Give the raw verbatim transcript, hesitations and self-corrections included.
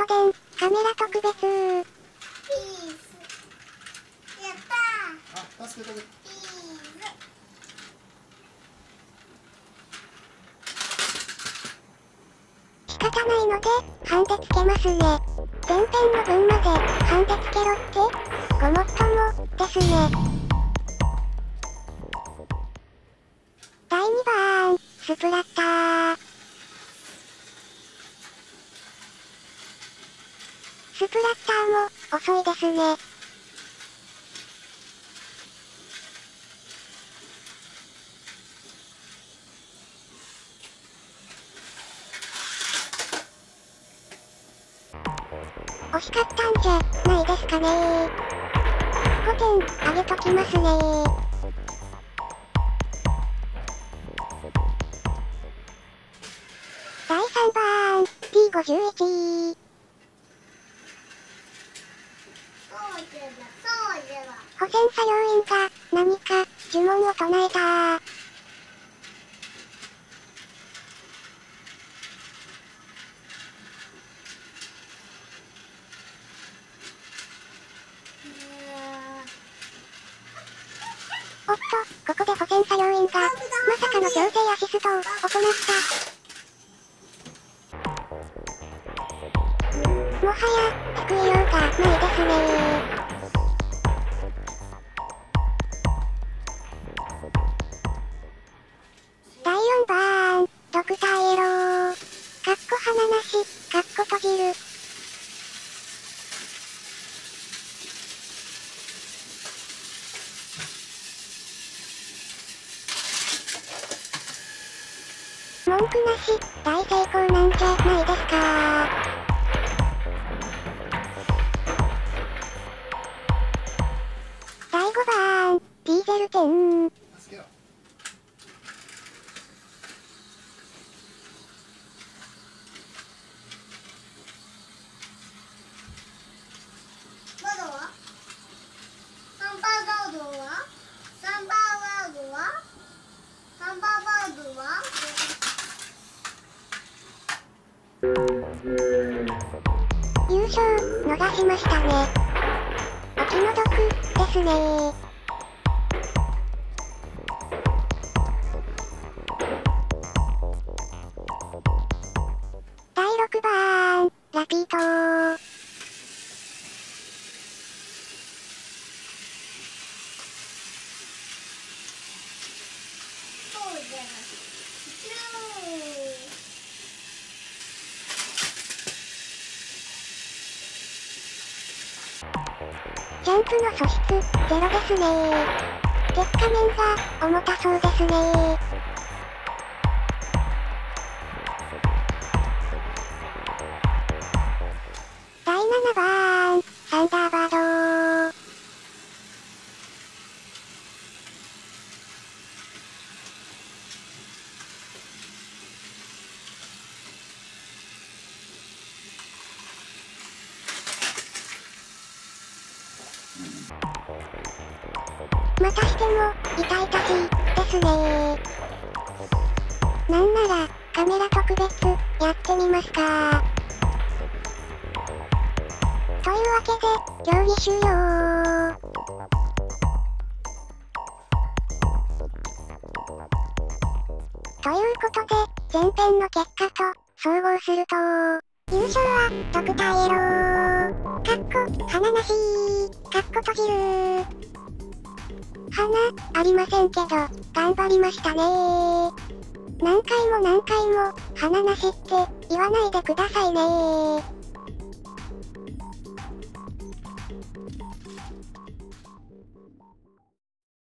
トデン、カメラ特別。ピース。やったー。あ、助けて。ピース。仕方ないので、ハンデつけますね。前編の分まで、ハンデつけろって、ごもっとも、ですね。だいにばーん、スプラッター。スプラッターも、遅いですね。惜しかったんじゃ、ないですかねー。ごてん、あげときますねー。だいさんばーん、ティーごじゅういち ー。保線作業員が、何か、呪文を唱えたー。おっと、ここで保線作業員が、まさかの強制アシストを行った。もはや、救いようがないですねー。だいよんばーん、ドクターイエロー。かっこ鼻なし、かっこ閉じる。文句なし、大成功なんじゃないですかー。だいごばーん、ディーゼルテン。優勝、逃しましたね。お気の毒、ですねー。だいろくばーん、ラピートー。ジャンプの素質、ゼロですねー。結果面が、重たそうですねー。だいななばーん、サンダーバードー。またしても、痛々しい、ですねー。なんなら、カメラ特別、やってみますかー。というわけで、競技終了。ということで、前編の結果と、総合すると、優勝は、ドクターイエロー。かっこ、鼻なしー。かっこ閉じるー。鼻、ありませんけど、頑張りましたねー。何回も何回も、鼻なしって、言わないでくださいねー。